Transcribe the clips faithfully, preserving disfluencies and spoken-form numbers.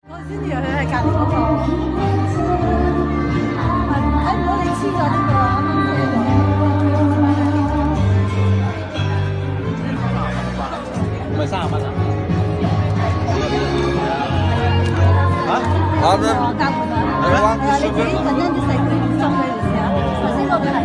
我先以為佢係隔離嗰個，睇唔到你黐咗呢個啱啱寫咗。 唔係三十蚊啊？啊？ 好的。加滿啦。係啊，你自己陣間啲細杯送俾你試下。頭先嗰個係。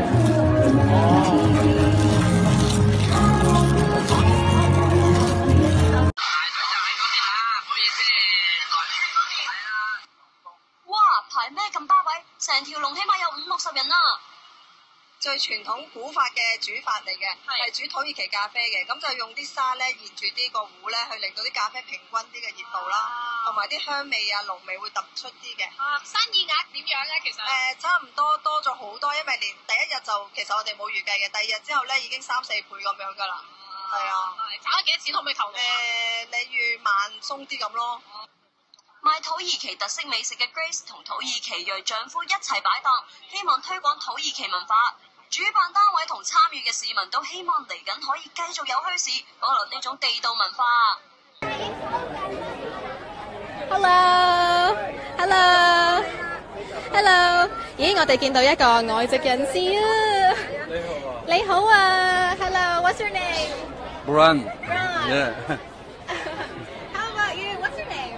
排咩咁巴位？成條龍起碼有五六十人啦！最傳統古法嘅煮法嚟嘅，係煮土耳其咖啡嘅，咁就用啲沙咧沿住呢個壺咧，去令到啲咖啡平均啲嘅熱度啦，同埋啲香味啊濃味會突出啲嘅。啊，生意額點樣咧？其實誒、呃、差唔多多咗好多，因為連第一日就其實我哋冇預計嘅，第二日之後咧已經三四倍咁樣噶啦。係啊，賺咗幾多錢可唔可以透露？誒、呃，例如萬鬆啲咁咯。賣土耳其特色美食嘅 Grace 同土耳其裔丈夫一齊擺檔，希望推廣土耳其文化。主辦單位同參與嘅市民都希望嚟緊可以繼續有墟市，保留呢種地道文化。 Hello，Hello，Hello， 咦，我哋見到一個外籍人士啊！你好啊 ，Hello，What's your name？Brian。Brian。How about you？What's your name？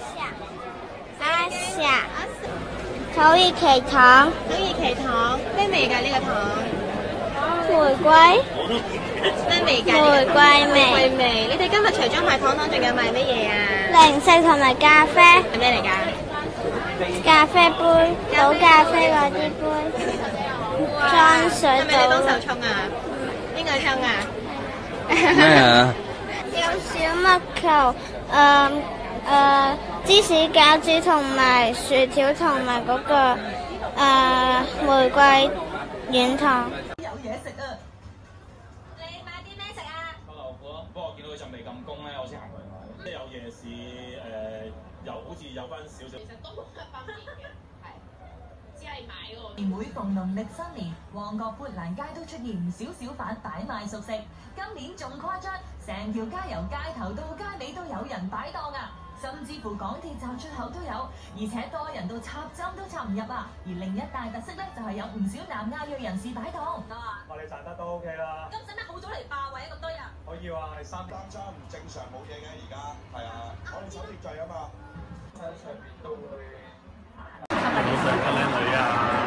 土耳其糖， 土耳其糖咩味㗎？呢、這個糖玫瑰， 咩味㗎？ 玫瑰味。 玫瑰味。你哋今日除咗賣糖糖，仲有賣乜嘢啊？ 零食同埋咖啡。 係咩嚟㗎？ 咖啡杯，倒咖啡嗰啲杯，裝水倒。係咪你幫手沖啊？ 邊個沖啊？ 咩啊？ 有小麥球，誒、呃。誒、呃、芝士餃子同埋薯條同埋嗰個誒、呃、玫瑰軟糖。 有嘢食啊！ 你買啲咩食啊？ 不過不過見到佢陣味咁公咧，我先行過去買。即係有夜市誒、呃，又好似有翻少少。其實都冇乜分別嘅，係只係買嗰個。 每逢農曆新年，旺角砵蘭街都出現唔少小販擺賣熟食。今年仲誇張，成條街由街頭到街尾都有人擺檔啊！甚至乎港鐵站出口都有，而且多人到插針都插唔入啊！而另一大特色咧，就係、是、有唔少南亞裔人士擺檔。 我哋賺得都 OK 啦。 咁使乜好早嚟霸位咁多人？ 可以話係三單針，正常冇嘢嘅而家，係啊，我哋守秩序啊嘛。喺上邊都會。好想個靚女啊！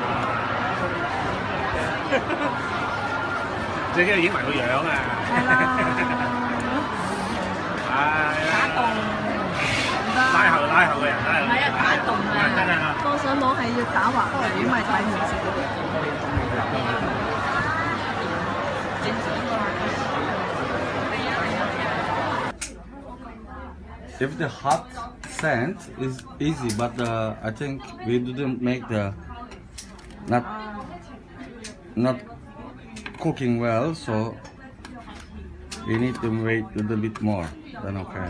最緊要影埋個樣啊！係啦。係啊。打動。拉後拉後嘅人，拉後。唔係啊，打動啊！真係啊！ 放上網係要打橫嘅，如果唔係睇唔切。 If the hot scent is easy, but uh, I think we didn't make the not not cooking well, so we need to wait a little bit more. Then okay.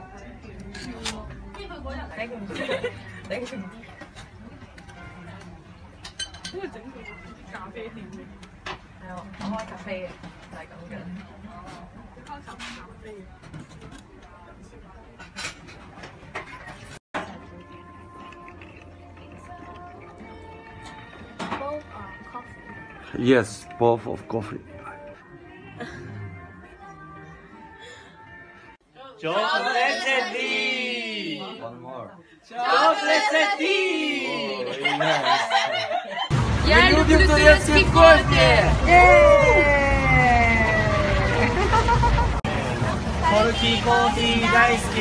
咖啡店嘅，係啊，我開咖啡嘅，就係咁嘅。開咖啡嘅。Both are coffee. Yes, both of coffee. Chocolate city. One more. Chocolate city. Oh, nice. Я люблю турецкий кофе. Turkish coffee 大好き。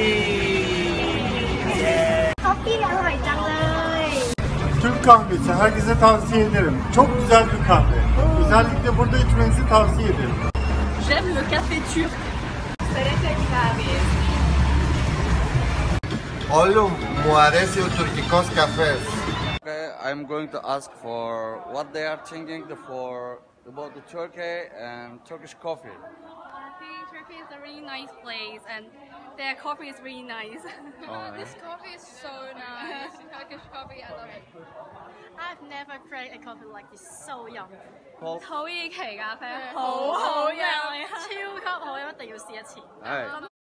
Coffee 兩位真เลย Türk kahvesi herkese tavsiye ederim. Çok güzel bir kahve. Özellikle burada içmenizi tavsiye ederim. J'aime le café turc. Oğlum, μου αρέσει ο τουρκικός καφές. Okay, I'm going to ask for what they are thinking for about the Turkey and Turkish coffee. I think Turkey is a really nice place and their coffee is really nice. Oh, This coffee is so nice. Turkish coffee, I love it. I've never tried a coffee like this, so yum. 土耳其咖啡好好飲，超級好飲，一定要試一次。